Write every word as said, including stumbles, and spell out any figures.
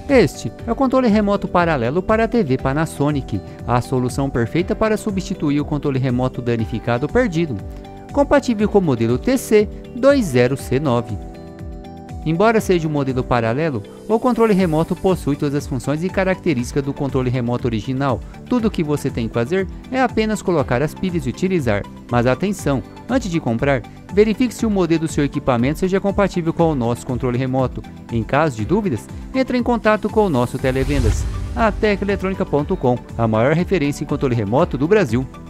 Este é o controle remoto paralelo para a T V Panasonic, a solução perfeita para substituir o controle remoto danificado ou perdido, compatível com o modelo T C vinte C nove. Embora seja um modelo paralelo, o controle remoto possui todas as funções e características do controle remoto original. Tudo o que você tem que fazer é apenas colocar as pilhas e utilizar. Mas atenção, antes de comprar, verifique se o modelo do seu equipamento seja compatível com o nosso controle remoto. Em caso de dúvidas, entre em contato com o nosso televendas. A tec eletrônica ponto com, a maior referência em controle remoto do Brasil.